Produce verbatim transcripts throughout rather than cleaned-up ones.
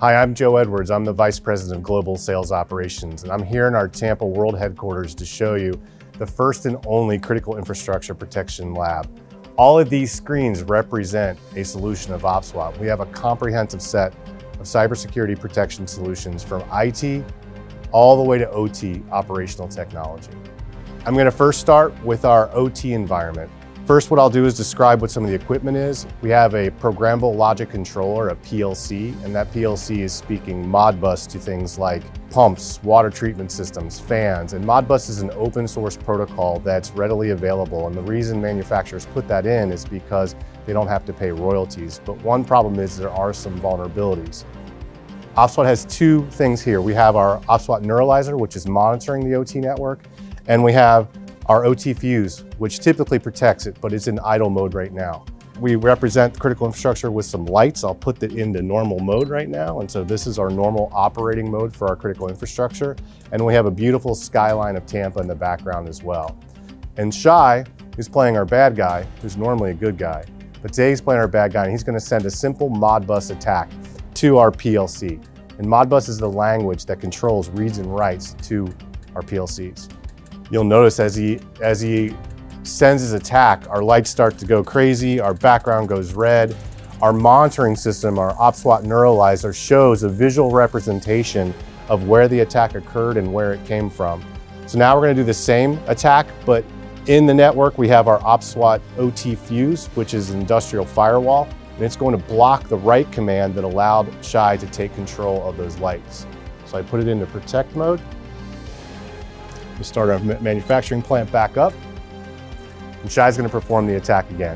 Hi, I'm Joe Edwards. I'm the Vice President of Global Sales Operations, and I'm here in our Tampa World Headquarters to show you the first and only critical infrastructure protection lab. All of these screens represent a solution of OPSWAT. We have a comprehensive set of cybersecurity protection solutions from I T all the way to O T operational technology. I'm going to first start with our O T environment. First, what I'll do is describe what some of the equipment is. We have a programmable logic controller, a P L C, and that P L C is speaking Modbus to things like pumps, water treatment systems, fans. And Modbus is an open source protocol that's readily available. And the reason manufacturers put that in is because they don't have to pay royalties. But one problem is there are some vulnerabilities. OPSWAT has two things here. We have our OPSWAT Neuralizer, which is monitoring the O T network, and we have our O T Fuse, which typically protects it, but it's in idle mode right now. We represent critical infrastructure with some lights. I'll put it into normal mode right now. And so this is our normal operating mode for our critical infrastructure. And we have a beautiful skyline of Tampa in the background as well. And Shy, who's playing our bad guy, who's normally a good guy, but today he's playing our bad guy, and he's gonna send a simple Modbus attack to our P L C. And Modbus is the language that controls reads and writes to our P L Cs. You'll notice as he, as he sends his attack, our lights start to go crazy, our background goes red. Our monitoring system, our OPSWAT Neuralizer, shows a visual representation of where the attack occurred and where it came from. So now we're gonna do the same attack, but in the network we have our OPSWAT O T Fuse, which is industrial firewall, and it's going to block the write command that allowed Shy to take control of those lights. So I put it into protect mode. We start our manufacturing plant back up, and Shy's going to perform the attack again.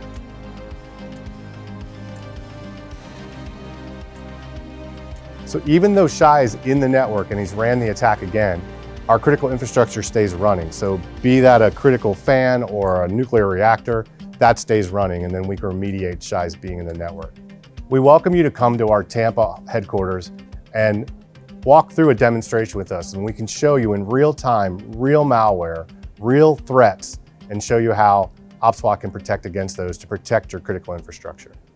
So even though Shy is in the network and he's ran the attack again, our critical infrastructure stays running. So be that a critical fan or a nuclear reactor, that stays running, and then we can remediate Shy's being in the network. We welcome you to come to our Tampa headquarters and walk through a demonstration with us, and we can show you in real time, real malware, real threats, and show you how OPSWAT can protect against those to protect your critical infrastructure.